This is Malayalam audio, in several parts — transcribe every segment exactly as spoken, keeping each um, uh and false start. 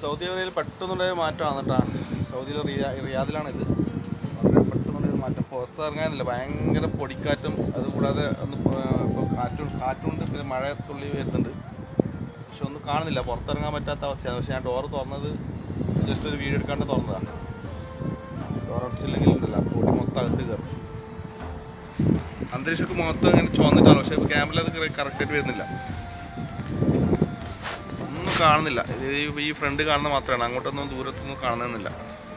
സൗദി അറേബ്യയിൽ പെട്ടെന്നുണ്ടായ മാറ്റമാണ് കേട്ടോ. സൗദിയിലെ റിയാ റിയാദിലാണിത്. വളരെ പെട്ടെന്നുണ്ടായ മാറ്റം. പുറത്തിറങ്ങാനില്ല, ഭയങ്കര പൊടിക്കാറ്റും അതുകൂടാതെ ഒന്ന് ഇപ്പോൾ കാറ്റും കാറ്റുണ്ട്, പിന്നെ മഴ തുള്ളി വരുന്നുണ്ട്. പക്ഷെ ഒന്നും കാണുന്നില്ല, പുറത്തിറങ്ങാൻ പറ്റാത്ത അവസ്ഥയാണ്. പക്ഷെ ഞാൻ ഡോറ് തുറന്നത് ജസ്റ്റ് ഒരു വീഡിയോ എടുക്കാണ്ട് തുറന്നതാണ്. ഡോർ അടച്ചില്ലെങ്കിൽ ഉണ്ടല്ലോ പൊടി മൊത്തം അകത്ത് കയറും. അന്തരീക്ഷമൊക്കെ മൊത്തം അങ്ങനെ ചുവന്നിട്ടാണ്. പക്ഷേ ഇപ്പോൾ ക്യാമറയിൽ അത് കറക്റ്റായിട്ട് വരുന്നില്ല, ഒന്നും കാണുന്നില്ല. ഈ ഫ്രണ്ട് കാണുന്ന മാത്രമാണ്, അങ്ങോട്ടൊന്നും ദൂരത്തൊന്നും കാണുന്നില്ല.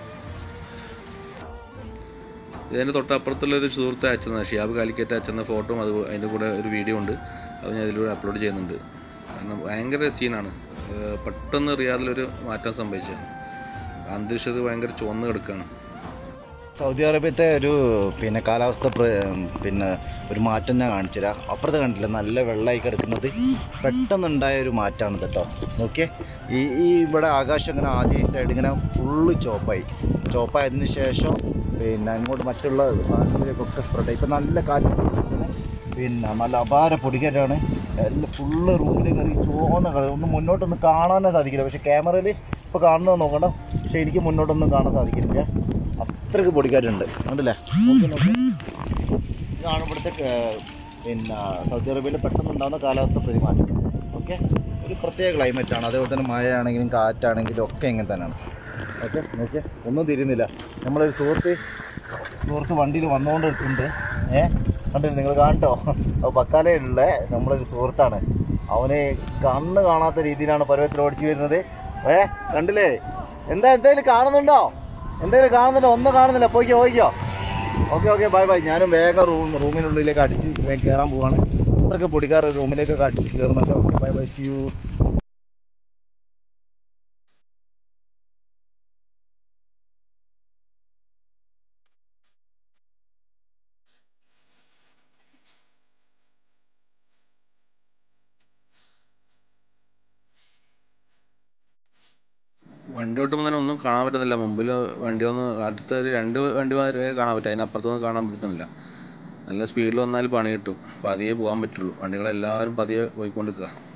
ഇതിൻ്റെ തൊട്ടപ്പുറത്തുള്ളൊരു സുഹൃത്ത് അയച്ചതാണ്, ഷിയാബ് കാലിക്കറ്റ് അയച്ചെന്ന ഫോട്ടോയും അത് അതിൻ്റെ കൂടെ ഒരു വീഡിയോ ഉണ്ട്, അത് ഞാൻ ഇതിലൂടെ അപ്ലോഡ് ചെയ്യുന്നുണ്ട്. കാരണം ഭയങ്കര സീനാണ്. പെട്ടെന്ന് റിയാദിലൊരു മാറ്റം സംഭവിച്ചത്. അന്തരീക്ഷത്തിൽ ഭയങ്കര ചുവന്ന് കിടക്കുകയാണ്. സൗദി അറേബ്യത്തെ ഒരു പിന്നെ കാലാവസ്ഥ പിന്നെ ഒരു മാറ്റം ഞാൻ കാണിച്ചു തരാം. അപ്പുറത്ത് കണ്ടില്ല, നല്ല വെള്ളമായി കിടക്കുന്നത് പെട്ടെന്നുണ്ടായ ഒരു മാറ്റമാണ് കേട്ടോ. നോക്കിയേ, ഈ ഈ ഇവിടെ ആകാശം ഇങ്ങനെ ആദ്യം ഈ സൈഡ് ഇങ്ങനെ ഫുള്ള് ചോപ്പായി. ചോപ്പായതിന് ശേഷം പിന്നെ അങ്ങോട്ട് മറ്റുള്ള ഭാഗങ്ങളിലേക്കൊക്കെ സ്പ്രെഡായി. ഇപ്പം നല്ല കാറ്റ്, പിന്നെ നല്ല അപാര പൊടികറ്റാണ്. എല്ലാം ഫുള്ള് റൂമിൽ കയറി ചുവന്ന കളർ. ഒന്നും മുന്നോട്ടൊന്നും കാണാനേ സാധിക്കില്ല. പക്ഷേ ക്യാമറയിൽ ഇപ്പോൾ കാണുന്നത് നോക്കണ്ട, പക്ഷേ എനിക്ക് മുന്നോട്ടൊന്നും കാണാൻ സാധിക്കുന്നില്ല, അത്രയ്ക്ക് പൊടിക്കാറ്റുണ്ട്. കണ്ടില്ലേ, ഇതാണ് ഇവിടുത്തെ പിന്നെ സൗദി അറേബ്യയിൽ പെട്ടെന്നുണ്ടാകുന്ന കാലാവസ്ഥ പെരുമാറ്റം. ഓക്കെ, ഒരു പ്രത്യേക ക്ലൈമറ്റാണ്. അതേപോലെ തന്നെ മഴയാണെങ്കിലും കാറ്റാണെങ്കിലും ഒക്കെ ഇങ്ങനെ തന്നെയാണ്. ഓക്കെ, നോക്കിയാൽ ഒന്നും തിരിയുന്നില്ല. നമ്മളൊരു സുഹൃത്ത് സുഹൃത്ത് വണ്ടിയിൽ വന്നുകൊണ്ടിരിക്കുന്നുണ്ട്. ഏ കണ്ടില്ല, നിങ്ങൾ കാണട്ടോ, ബക്കാലയിലുള്ള നമ്മളൊരു സുഹൃത്താണ്. അവന് കണ്ണ് കാണാത്ത രീതിയിലാണ് പരുവത്തിൽ ഓടിച്ചു വരുന്നത്. ഏ കണ്ടില്ലേ, എന്താ എന്തായാലും കാണുന്നുണ്ടോ? എന്തായാലും കാണുന്നില്ല, ഒന്നും കാണുന്നില്ല. പോയിക്കോ പോയിക്കോ. Okay okay, bye bye. ഞാനും വേഗം റൂം റൂമിനുള്ളിലേക്ക് അടിച്ച് വേഗം കയറാൻ പോവാണ്. അത്രയ്ക്ക് പൊടിക്കാർ റൂമിലേക്കൊക്കെ അടിച്ച് കയറുന്നുണ്ടോ. Bye bye, see you. വണ്ടി ഓട്ടുമ്പോൾ തന്നെ ഒന്നും കാണാൻ പറ്റുന്നില്ല. മുമ്പിൽ വണ്ടി ഒന്ന് അടുത്ത ഒരു രണ്ട് വണ്ടിമാരെ കാണാൻ പറ്റും, അതിനപ്പുറത്തൊന്നും കാണാൻ പറ്റുന്നില്ല. നല്ല സ്പീഡിൽ വന്നാൽ പണി കിട്ടും. പതിയെ പോകാൻ പറ്റുള്ളൂ. വണ്ടികളെല്ലാവരും പതിയെ പോയിക്കൊണ്ടിരിക്കുക.